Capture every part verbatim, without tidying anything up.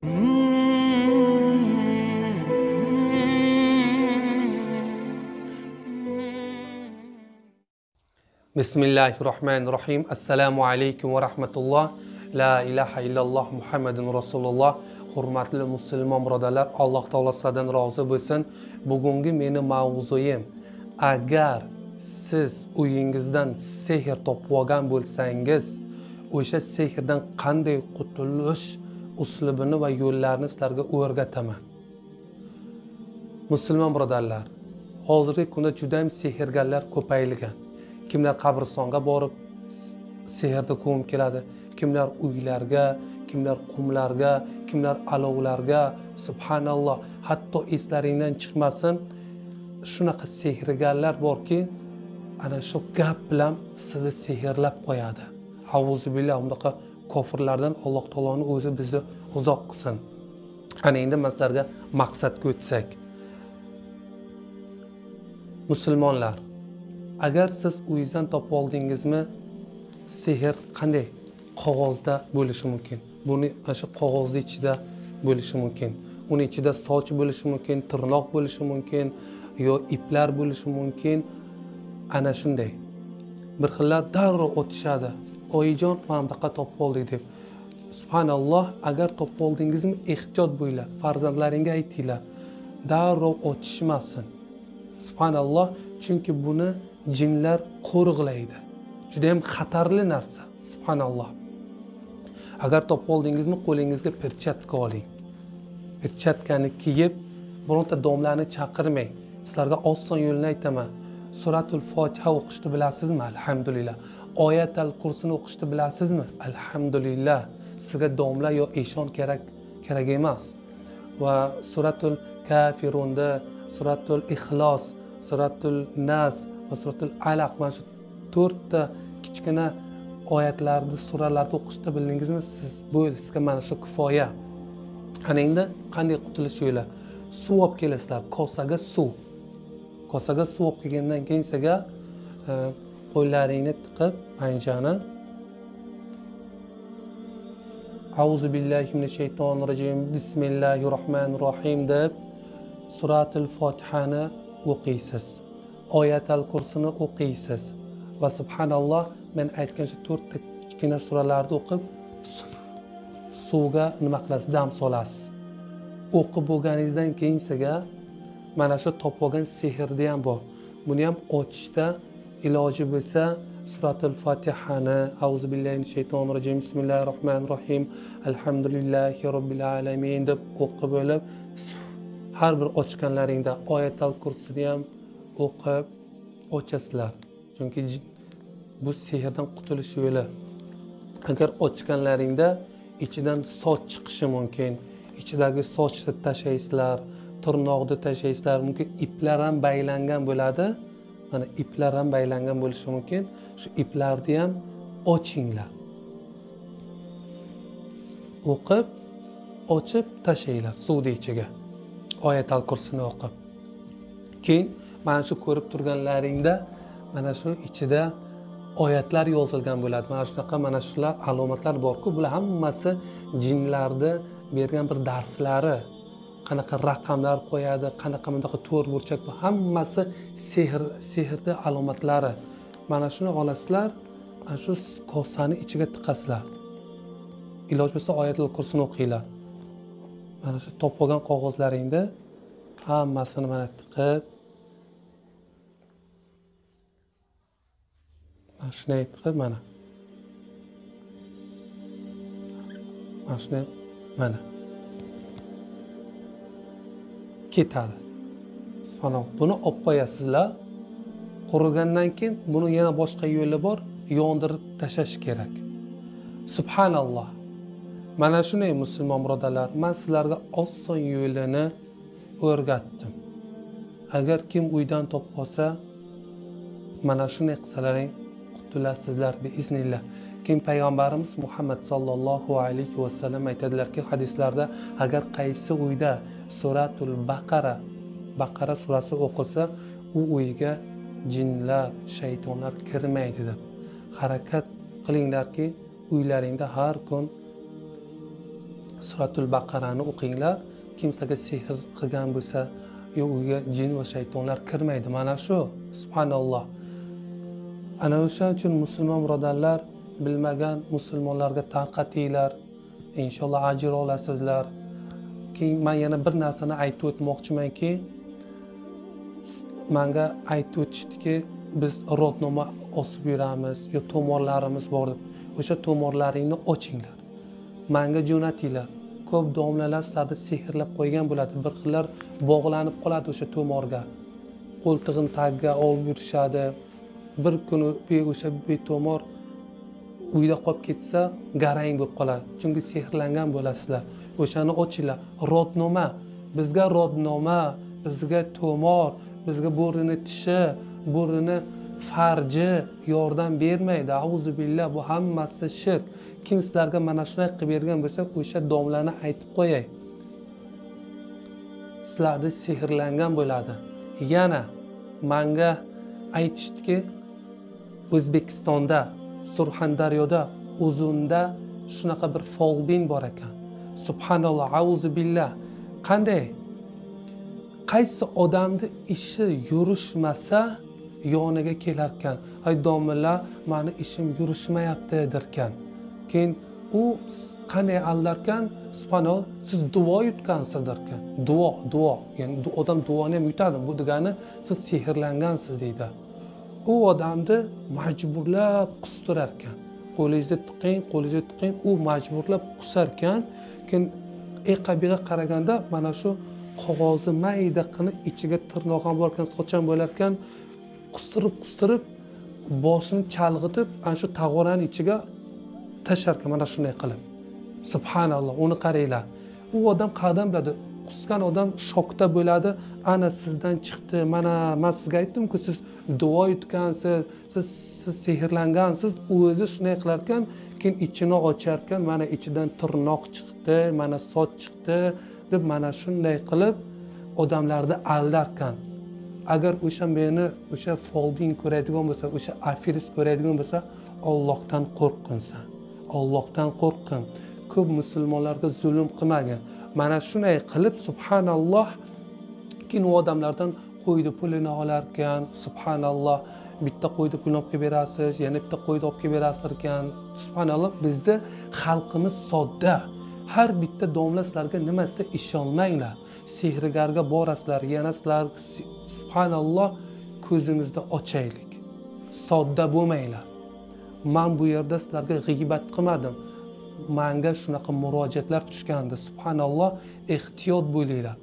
Bismillahirrahmanirrahim. Assalomu alaykum va rahmatulloh. La ilaha illalloh Muhammadun Rasululloh. Hurmatli musulmon birodarlar, Alloh taolodan rozi bo'lsin. Bugungi meni mavzuim, agar siz uyingizdan sehr topib olgan bo'lsangiz, o'sha sehrdan qanday qutulish uslubini va yo'llarini sizlarga o'rgataman. Musulmon birodarlar, hozirgi kunda juda ham sehrgarlar ko'paygan. Kimlar qabristonga borib sehrda ko'mib keladi, kimlar uylarga, kimlar qumlarga, kimlar alovlarga, subhanalloh, hatto eslaringdan chiqmasin, shunaqa sehrgarlar borki, ana shu gap bilan sizni sehrlab qo'yadi. Auzubillah, undaqa kofirlardan Alloh taoloning o'zi bizni uzoq qilsin. Ana endi sizlarga maqsadga o'tsak. Musulmonlar, agar siz uyingizdan topib oldingizmi, sehr qanday qog'ozda bo'lishi mumkin. Buni o'sha qog'ozni ichida bo'lishi mumkin. Uni ichida soch bo'lishi mumkin, tirnoq bo'lishi mumkin, yo iplar bo'lishi mumkin. Ana shunday. Bir xillar darrov o'tishadi. Oyijon, mana bunaqa topib oldik deb. Subhanalloh, agar topib oldingizmi, ehtiyot bo'linglar. Farzandlaringga aytinglar, darrov o'tishmasin. Subhanalloh, chunki buni jinlar qo'riqlaydi. Juda ham xatarli narsa. Subhanalloh. Agar topib oldingizmi, qo'lingizga perchatka oling. Perchatkani kiyib, bironta domlani chaqirmang. Sizlarga oson yo'lni aytaman. Suratul Fotiha o'qishni bilasizmi? Alhamdulillah. Oyatul Kursini o'qishni bilasizmi? Alhamdulillah. Sizga domla yo eshon kerak kerak emas. Va suratul Kafirunda, suratul Ixlos, suratul Nas va suratul Alaq, mana shu to'rtta kichkina oyatlarni, suralarni o'qishni bildingizmi, siz bo'ldi, sizga mana shu kifoya. Ana endi qanday qutulish yo'li? Suv olib kelasizlar, kosaga suv. Kosaga suv olib kelgandan keyin sizga qo'llaringni tiqib, panjani Auzu billahi minash shaytonir rojim. Bismillahirrohmanirrohim deb suratul Fotihani o'qiysiz. Oyatul Kursini o'qiysiz. Va subhanalloh, men aytgan shu to'rtta kichkina suralarni o'qib, suvga nima qilasiz? Dam solasiz. O'qib bo'lganingizdan keyin sizga mana shu topib olgan sehrni ham bor. Buni ham ochishda iloji bo'lsa, suratul Fatihani Auzu billahi minash shaytonir rojim. Bismillahirrohmanirrohim. Alhamdulillahi robbil alamin deb o'qib olib, har bir ochganlaringda Oyatul Kursini ham o'qib ochasizlar. Chunki bu sehrdan qutulish yo'li. Agar ochganlaringda ichidan soch chiqishi mumkin. Ichidagi sochni tashaysizlar, tirnoqni tashaysizlar, mumkin iplar ham baylangan bo'ladi. Mana iplar ham baylangan bo'lishi mumkin. Shu iplarni ham ochinglar. O'qib, ochib tashaylar suvning ichiga. Oyatul Kursini o'qib. Keyin mana shu ko'rib turganlaringda mana shu ichida oyatlar yozilgan bo'ladi. Mana shunaqa mana shular alomatlar bor-ku, bular hammasi jinlarni bergan bir darslari. Qanaqa raqamlar qo'yadi, qanaqa bundaqa to'rt burchak, bu hammasi sehr, sehrning alomatlari. Mana shuni olasizlar, ana shu kosani ichiga tiqasizlar. Iloj bo'lsa Oyatul Kursini o'qinglar. Mana shu topib olgan qog'ozlaringda hammasini mana tiqib, mana shuni tiqib, mana mana shuni mana ketadi. Subhanalloh, buni olib qo'yasizlar. Qurigandan keyin buni yana boshqa yo'li bor, yondirib tashlash kerak. Subhanalloh. Mana shunday musulmon birodarlar, men sizlarga oson yo'lini o'rgatdim. Agar kim uydan topib olsa, mana shunday qilsalaring qutulasizlar biiznillah. Kim payg'ambarimiz Muhammad sallallohu alayhi va sallam aytadilarki, hadislarda, agar qaysi uyda suratul Baqara, Baqara surasi o'qilsa, u uyga jinlar, shaytonlar kirmaydi deb. Harakat qilinglarki, uylaringda har kun Suratul Baqarani o'qinglar. Kimsaga sehr qilgan bo'lsa, yo uyga jin va shaytonlar kirmaydi. Mana shu, subhanalloh. Ana o'shaning uchun musulmon birodarlar, bilmagan musulmonlarga tarqatinglar. Inshaalloh ajr olasizlar. Keyin men yana bir narsani aytib o'tmoqchimanki, menga aytib o'tishdiki, biz rodnoma osib yuramiz, yo tomorlarimiz bor deb. O'sha tomorlaringni ochinglar. Menga jo'natinglar. Ko'p domlalar sizlarni sehrlab qo'ygan bo'ladi. Bir xillar bog'lanib qoladi o'sha tomorga. Qo'ltig'in tagiga olib yurishadi. Bir kuni o'sha betomor uyda qolib ketsa, garang bo'lib qoladi. Chunki sehrlangan bo'lasizlar. O'shani ochinglar. Rodnoma, bizga rodnoma, bizga tomor, bizga bo'rini tishi, bo'rini farji yordam bermaydi. Auzu billah, bu hammasi shirk. Kim sizlarga mana shunday qilib bergan bo'lsa, o'sha domlani aytib qo'yay. Sizlarda sehrlangan bo'ladi. Yana menga aytishdiki, O'zbekistonda, Surxondaryoda, Uzunda shunaqa bir folbin bor ekan. Subhanalloh, auzu billah. Qanday? Qaysi odamni ishi yurishmasa yoniga kelar ekan. Ay domla, meni ishim yurishmayapti derkan. Keyin u qanday aldarkan? Subhanalloh, siz duo yutgansiz derkan. Duo, duo. Ya'ni odam duoni ham yutadi. Bu degani siz sehrlangansiz deydi. U odamni majburlab qustirar ekan. Qo'lingizni tiqing, qo'lingizni tiqing, u majburlab qusar ekan. Keyin eqabiga qaraganda mana shu qog'ozni mayda qilib ichiga tirnog'an bor ekan, socham bo'lar ekan, qustirib qustirib boshini chalg'itib ana shu tag'oraning ichiga tashar ekan, mana shunday qilib. Subhanalloh, uni qaranglar. U odam qadam biladi. Qusgan odam shokda bo'ladi. Ana sizdan chiqdi. Mana men sizga aytdim-ku, siz duo yutgansiz, siz, siz sehrlangansiz. U o'zi shunday qilar ekan, keyin ichini ochar ekan, mana ichidan tirnoq chiqdi, mana soch chiqdi deb mana shunday qilib odamlarni aldar ekan. Agar o'sha meni o'sha folbin ko'radigan bo'lsa, o'sha afiris ko'radigan bo'lsa, Allohdan qo'rqinsan. Allohdan qo'rqin. Ko'p musulmonlarga zulm qilmagin. Mana shunday qilib subhanalloh, keyin u odamlardan qo'ydi pulini olar ekan. Subhanalloh, bitta qo'ydi pulni olib kelib berasiz, yana bitta qo'ydi olib kelib berasiz ekan. Subhanalloh, bizda xalqimiz sodda. Har bitta domla sizlarga nima desa ishonmanglar. Sehrgarga borasizlar, yana sizlar subhanalloh ko'zimizni ochaylik. Sodda bo'lmanglar. Men bu yerda sizlarga g'iybat qilmadim. Menga shunaqa murojaatlar tushgandi. Subhanalloh, ehtiyot bo'linglar.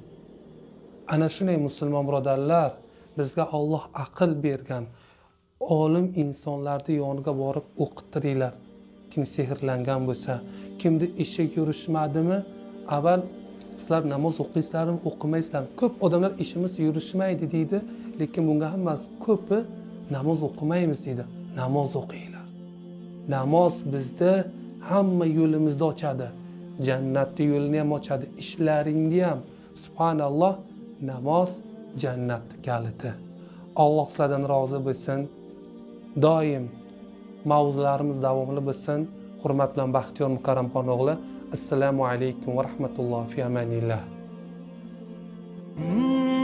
Ana shunday musulmon birodarlar, bizga Alloh aql bergan. Olim insonlarni yoniga borib o'qittiringlar. Kim sehrlangan bo'lsa, kimni ishi yurishmadimi, avval sizlar namoz o'qiysizlarmi, o'qimaysizlarmi? Ko'p odamlar ishimiz yurishmaydi deydi, lekin bunga hammasi ko'pi namoz o'qimaymiz deydi. Namoz o'qinglar. Namoz bizda hamma yo'limizni ochadi. Jannatning yo'lini ham ochadi, ishlaringni ham. Subhanalloh, namoz jannatning kaliti. Alloh sizlardan rozi bo'lsin. Doim mavzularimiz davomli bo'lsin. Hurmat bilan Baxtiyor Mukarramxon o'g'li. Assalomu alaykum va rahmatullohi fi amanillah.